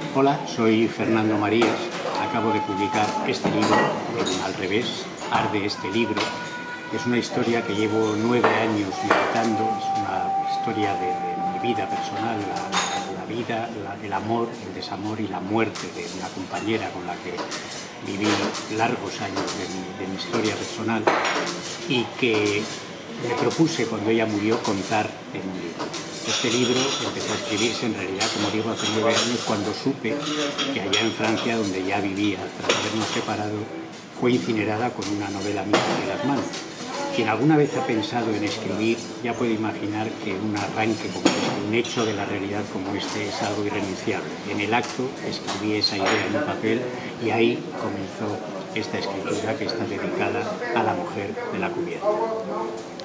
Hola, soy Fernando Marías. Acabo de publicar este libro, Al revés, arde este libro. Es una historia que llevo 9 años meditando, es una historia de mi vida personal, la vida, el amor, el desamor y la muerte de una compañera con la que viví largos años de mi historia personal y que me propuse cuando ella murió contar en un libro. Este libro empezó a escribirse en realidad, como digo, hace 9 años cuando supe que allá en Francia, donde ya vivía, tras habernos separado, fue incinerada con una novela mía en las manos. Quien alguna vez ha pensado en escribir ya puede imaginar que un arranque como este, un hecho de la realidad como este, es algo irrenunciable. En el acto escribí esa idea en un papel y ahí comenzó esta escritura que está dedicada a la mujer de la cubierta.